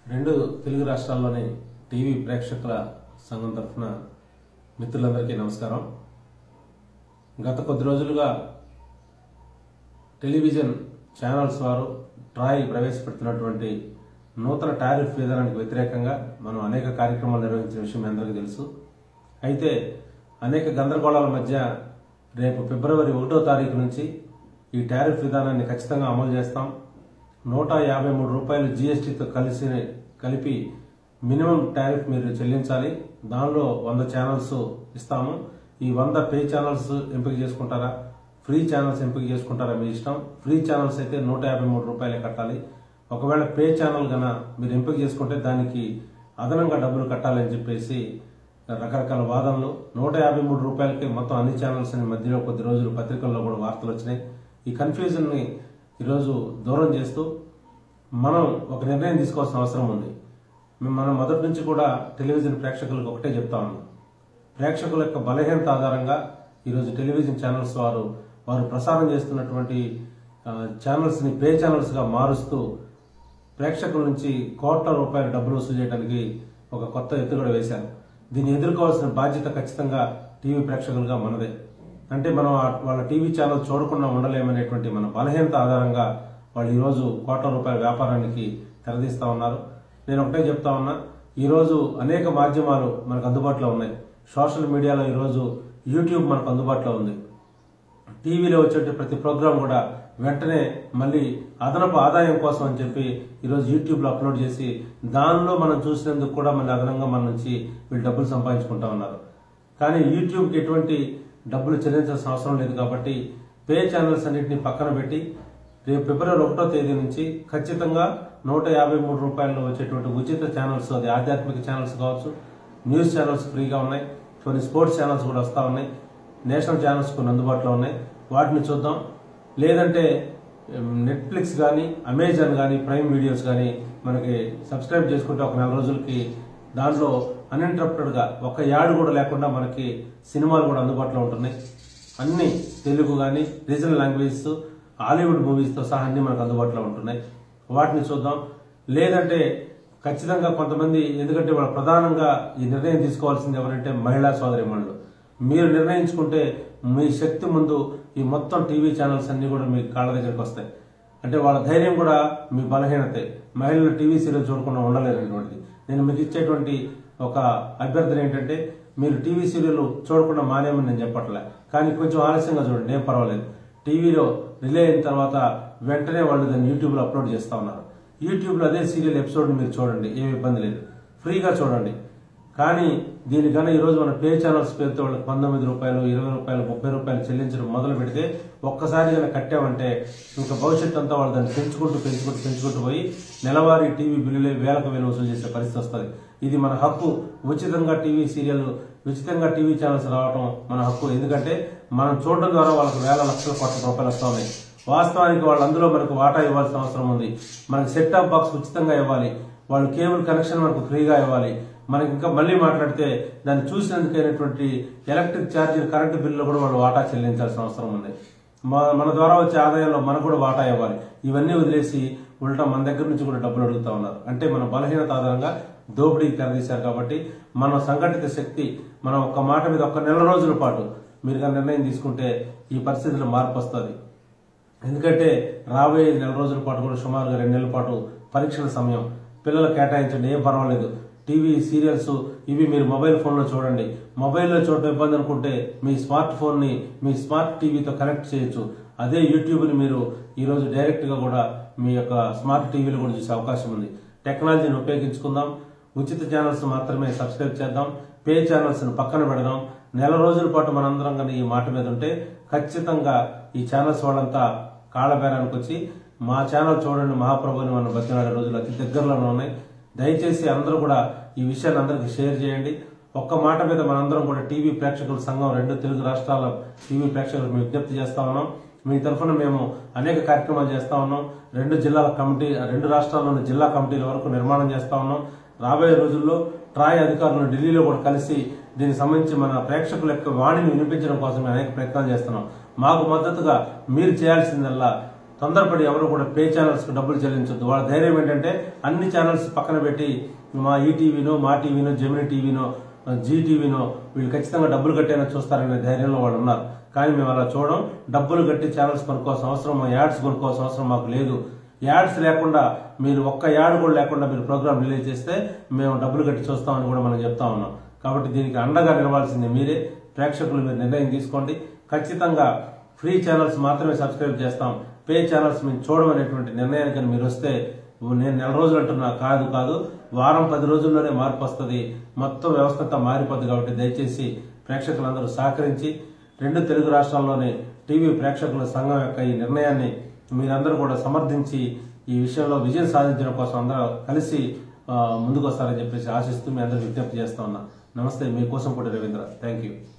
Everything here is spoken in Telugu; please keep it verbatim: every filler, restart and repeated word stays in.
రెండు తెలుగు రాష్ట్రాల్లోని టీవీ ప్రేక్షకుల సంఘం తరఫున మిత్రులందరికీ నమస్కారం. గత కొద్ది రోజులుగా టెలివిజన్ ఛానల్స్ వారు ట్రాయ్ ప్రవేశపెడుతున్నటువంటి నూతన టారిఫ్ విధానానికి వ్యతిరేకంగా మనం అనేక కార్యక్రమాలు నిర్వహించిన విషయం మీ అందరికీ తెలుసు. అయితే అనేక గందరగోళాల మధ్య రేపు ఫిబ్రవరి ఒకటో తారీఖు నుంచి ఈ టారిఫ్ విధానాన్ని ఖచ్చితంగా అమలు చేస్తాం. నూట యాభై మూడు రూపాయలు జీఎస్టీతో కలిసి కలిపి మినిమం టారిఫ్ మీరు చెల్లించాలి. దానిలో వంద ఛానల్స్ ఇస్తాము. ఈ వంద పే ఛానల్స్ ఎంపిక చేసుకుంటారా, ఫ్రీ ఛానల్స్ ఎంపిక చేసుకుంటారా మీ ఇష్టం. ఫ్రీ ఛానల్స్ అయితే నూట యాభై మూడు రూపాయలే కట్టాలి. ఒకవేళ పే ఛానల్ గన మీరు ఎంపిక చేసుకుంటే దానికి అదనంగా డబ్బులు కట్టాలని చెప్పేసి రకరకాల వాదనలు. నూట యాభై మూడు రూపాయలకి మొత్తం అన్ని ఛానల్స్ అని మధ్యలో కొద్ది రోజులు పత్రికల్లో కూడా వార్తలు వచ్చినాయి. ఈ కన్ఫ్యూజన్ ని ఈరోజు దూరం చేస్తూ మనం ఒక నిర్ణయం తీసుకోవాల్సిన అవసరం ఉంది. మనం మొదటి నుంచి కూడా టెలివిజన్ ప్రేక్షకులకు ఒకటే చెప్తా ఉన్నాం. ప్రేక్షకుల యొక్క బలహీనత ఆధారంగా ఈరోజు టెలివిజన్ ఛానల్స్ వారు వారు ప్రసారం చేస్తున్నటువంటి ఛానల్స్ ని పే ఛానల్స్ గా మారుస్తూ ప్రేక్షకుల నుంచి కోట్ల రూపాయల డబ్బులు వసూలు చేయడానికి ఒక కొత్త ఎత్తుగడ వేశారు. దీన్ని ఎదుర్కోవాల్సిన బాధ్యత ఖచ్చితంగా టీవీ ప్రేక్షకులుగా మనదే. అంటే మనం వాళ్ళ టీవీ ఛానల్ చూడకుండా ఉండలేమనేటువంటి మన బలహీనత ఆధారంగా వాళ్ళు ఈరోజు కోట్ల రూపాయల వ్యాపారానికి తెరదీస్తా ఉన్నారు. నేను ఒకటే చెప్తా ఉన్నా, ఈరోజు అనేక మాధ్యమాలు మనకు అందుబాటులో ఉన్నాయి. సోషల్ మీడియాలో ఈరోజు యూట్యూబ్ మనకు అందుబాటులో ఉంది. టీవీలో వచ్చే ప్రతి ప్రోగ్రాం కూడా వెంటనే మళ్ళీ అదనపు ఆదాయం కోసం అని చెప్పి ఈరోజు యూట్యూబ్ లో అప్లోడ్ చేసి దానిలో మనం చూసినందుకు కూడా మళ్ళీ అదనంగా మన నుంచి వీళ్ళు డబ్బులు సంపాదించుకుంటా ఉన్నారు. కానీ యూట్యూబ్కి ఎటువంటి డబ్బులు చెల్లించాల్సిన అవసరం లేదు. కాబట్టి పే ఛానల్స్ అన్నింటినీ పక్కన పెట్టి రేపు ఫిబ్రవరి ఒకటో తేదీ నుంచి ఖచ్చితంగా నూట యాభై మూడు రూపాయల్లో వచ్చేటువంటి ఉచిత ఛానల్స్, అది ఆధ్యాత్మిక ఛానల్స్ కావచ్చు, న్యూస్ ఛానల్స్ ఫ్రీగా ఉన్నాయి, కొన్ని స్పోర్ట్స్ ఛానల్స్ కూడా వస్తా ఉన్నాయి, నేషనల్ ఛానల్స్ కొన్ని అందుబాటులో ఉన్నాయి. వాటిని చూద్దాం. లేదంటే నెట్ఫ్లిక్స్ కానీ, అమెజాన్ కానీ, ప్రైమ్ వీడియోస్ కానీ మనకి సబ్స్క్రైబ్ చేసుకుంటే ఒక నెల రోజులకి దాంట్లో అన్ఇంటరప్టెడ్ గా ఒక యాడ్ కూడా లేకుండా మనకి సినిమాలు కూడా అందుబాటులో ఉంటున్నాయి. అన్ని తెలుగు కానీ, రీజనల్ లాంగ్వేజెస్, హాలీవుడ్ మూవీస్ తో సహా అన్ని మనకు అందుబాటులో ఉంటున్నాయి. వాటిని చూద్దాం. లేదంటే ఖచ్చితంగా కొంతమంది, ఎందుకంటే వాళ్ళు ప్రధానంగా ఈ నిర్ణయం తీసుకోవాల్సింది ఎవరంటే మహిళా సోదరిమణులు. మీరు నిర్ణయించుకుంటే మీ శక్తి ముందు ఈ మొత్తం టీవీ ఛానల్స్ అన్ని కూడా మీ కాళ్ళ దగ్గరికి వస్తాయి. అంటే వాళ్ళ ధైర్యం కూడా మీ బలహీనతే. మహిళలు టీవీ సీరియల్ చూడకుండా ఉండలేనటువంటిది. నేను మీకు ఇచ్చేటువంటి ఒక అభ్యర్థన ఏంటంటే, మీరు టీవీ సీరియల్ చూడకుండా మానేమని నేను చెప్పట్లే, కానీ కొంచెం ఆలస్యంగా చూడండి, ఏం పర్వాలేదు. టీవీలో రిలే అయిన తర్వాత వెంటనే వాళ్ళు దాన్ని యూట్యూబ్ లో అప్లోడ్ చేస్తా ఉన్నారు. యూట్యూబ్ లో అదే సీరియల్ ఎపిసోడ్ మీరు చూడండి, ఏమి ఇబ్బంది లేదు, ఫ్రీగా చూడండి. కానీ దీనికన్నా ఈ రోజు మన పే ఛానల్స్ పేరుతో వాళ్ళకి పంతొమ్మిది రూపాయలు, ఇరవై రూపాయలు, ముప్పై రూపాయలు చెల్లించడం మొదలు పెడితే ఒక్కసారి కనుక కట్టామంటే ఇంకా భవిష్యత్తు అంతా వాళ్ళు దాన్ని పెంచుకుంటూ పెంచుకుంటూ పెంచుకుంటూ పోయి నెలవారీ టీవీ బిల్లులే వేలకు వేలు వసూలు చేసే పరిస్థితి వస్తుంది. ఇది మన హక్కు. ఉచితంగా టీవీ సీరియల్, ఉచితంగా టీవీ ఛానల్స్ రావడం మన హక్కు. ఎందుకంటే మనం చూడడం ద్వారా వాళ్ళకి వేల లక్షల కోట్ల రూపాయలు వస్తా ఉన్నాయి. వాస్తవానికి వాళ్ళు అందులో మనకు వాటా ఇవ్వాల్సిన అవసరం ఉంది. మనకి సెట్ టాప్ బాక్స్ ఉచితంగా ఇవ్వాలి, వాళ్ళు కేబుల్ కనెక్షన్ మనకు ఫ్రీగా ఇవ్వాలి. మనకి ఇంకా మళ్ళీ మాట్లాడితే దాన్ని చూసినందుకైనటువంటి ఎలక్ట్రిక్ ఛార్జీలు, కరెంటు బిల్లులో కూడా వాళ్ళు వాటా చెల్లించాల్సిన అవసరం ఉంది. మన ద్వారా వచ్చే ఆదాయంలో మనకు కూడా వాటా ఇవ్వాలి. ఇవన్నీ వదిలేసి ఉల్టా మన దగ్గర నుంచి కూడా డబ్బులు అడుగుతా ఉన్నారు. అంటే మన బలహీనత ఆధారంగా దోపిడీకి తెరదీశారు. కాబట్టి మన సంఘటిత శక్తి, మనం ఒక్క మాట మీద ఒక్క నెల రోజుల పాటు మీరు నిర్ణయం తీసుకుంటే ఈ పరిస్థితిలో మార్పు వస్తుంది. ఎందుకంటే రాబోయే నెల రోజుల పాటు కూడా సుమారుగా రెండు నెలల పాటు పరీక్షల సమయం. పిల్లలు కేటాయించండి, ఏం పర్వాలేదు. టీవీ సీరియల్స్ ఇవి మీరు మొబైల్ ఫోన్ లో చూడండి. మొబైల్లో చూడటం ఇబ్బంది అనుకుంటే మీ స్మార్ట్ ఫోన్ ని మీ స్మార్ట్ టీవీతో కనెక్ట్ చేయొచ్చు. అదే యూట్యూబ్ ని మీరు ఈ రోజు డైరెక్ట్ గా కూడా మీ యొక్క స్మార్ట్ టీవీలో కూడా చూసే అవకాశం ఉంది. టెక్నాలజీని ఉపయోగించుకుందాం. ఉచిత ఛానల్స్ మాత్రమే సబ్స్క్రైబ్ చేద్దాం. పే ఛానల్స్ ను పక్కన పెడదాం. నెల రోజుల పాటు మనందరం కానీ ఈ మాట మీద ఉంటే ఖచ్చితంగా ఈ ఛానల్స్ వాళ్ళంతా కాళ్ళబేరానికి వచ్చి మా ఛానల్ చూడండి మహాప్రభుని మనం బతినాడే రోజులు అతి దగ్గరలోనే ఉన్నాయి. దయచేసి అందరూ కూడా ఈ విషయాన్ని అందరికి షేర్ చేయండి. ఒక్క మాట మీద మనందరం కూడా టీవీ ప్రేక్షకుల సంఘం రెండు తెలుగు రాష్ట్రాల టీవీ ప్రేక్షకులకు విజ్ఞప్తి చేస్తా ఉన్నాం. మీ తరఫున మేము అనేక కార్యక్రమాలు చేస్తా ఉన్నాం. రెండు జిల్లాల కమిటీ, రెండు రాష్ట్రాల్లోని జిల్లా కమిటీల వరకు నిర్మాణం చేస్తా ఉన్నాం. రాబోయే రోజుల్లో ట్రాయ్ అధికారులను ఢిల్లీలో కూడా కలిసి దీనికి సంబంధించి మన ప్రేక్షకుల యొక్క వాణిని వినిపించడం కోసం అనేక ప్రయత్నాలు చేస్తున్నాం. మాకు మద్దతుగా మీరు చేయాల్సిందల్లా తొందరపడి ఎవరు కూడా పే ఛానల్స్ కు డబ్బులు చెల్లించొద్దు. వాళ్ళ ధైర్యం ఏంటంటే అన్ని ఛానల్స్ పక్కన పెట్టి మా ఈటీవీనో, మా టీవీనో, జెమిని టీవీనో, జీ టీవీనో వీళ్ళు ఖచ్చితంగా డబ్బులు కట్టేనా చూస్తారనే ధైర్యంలో వాళ్ళు ఉన్నారు. కానీ మేము అలా చూడడం. డబ్బులు కట్టి ఛానల్స్ కొనుక్కోవాల్సిన అవసరం, యాడ్స్ కొనుక్కోవాల్సిన అవసరం మాకు లేదు. యాడ్స్ లేకుండా మీరు ఒక్క యాడ్ కూడా లేకుండా మీరు ప్రోగ్రామ్ రిలీజ్ చేస్తే మేము డబ్బులు కట్టి చూస్తామని కూడా మనం చెప్తా ఉన్నాం. కాబట్టి దీనికి అండగా నిలవాల్సింది మీరే. ప్రేక్షకులు మీరు నిర్ణయం తీసుకోండి. ఖచ్చితంగా ఫ్రీ ఛానల్స్ మాత్రమే సబ్స్క్రైబ్ చేస్తాం, పే ఛానల్స్ మేము చూడమనేటువంటి నిర్ణయానికి మీరు వస్తే, నేను నెల రోజులు అంటున్నా, కాదు కాదు వారం పది రోజుల్లోనే మార్పు వస్తుంది, మొత్తం వ్యవస్థ అంతా మారిపోద్ది. కాబట్టి దయచేసి ప్రేక్షకులందరూ సహకరించి రెండు తెలుగు రాష్ట్రాల్లోని టీవీ ప్రేక్షకుల సంఘం యొక్క ఈ నిర్ణయాన్ని మీరందరూ కూడా సమర్థించి ఈ విషయంలో విజయం సాధించడం కోసం అందరూ కలిసి ముందుకు వస్తారని చెప్పేసి ఆశిస్తూ మీ అందరూ విజ్ఞప్తి చేస్తా ఉన్నా. నమస్తే, మీకోసం కూడా రవీంద్ర. Thank you.